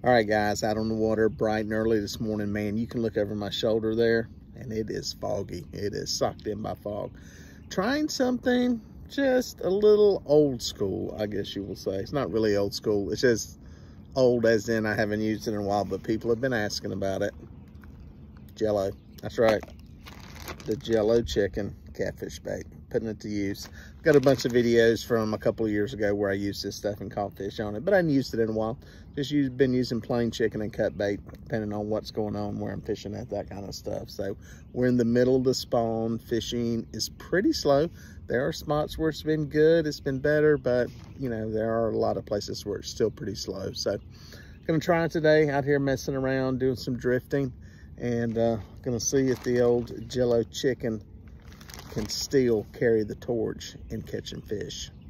All right, guys, out on the water bright and early this morning. Man, you can look over my shoulder there, and it is foggy. It is sucked in by fog. Trying something just a little old school, I guess you will say. It's not really old school. It's just old as in I haven't used it in a while, but people have been asking about it. Jello. That's right. The Jello chicken catfish bait. Putting it to use. Got a bunch of videos from a couple of years ago where I used this stuff and caught fish on it, but I hadn't used it in a while. Just been using plain chicken and cut bait, depending on what's going on, where I'm fishing at, that kind of stuff. So we're in the middle of the spawn. Fishing is pretty slow. There are spots where it's been good, it's been better, but you know, there are a lot of places where it's still pretty slow. So gonna try it today, out here messing around, doing some drifting, and gonna see if the old Jello chicken can still carry the torch in catching fish.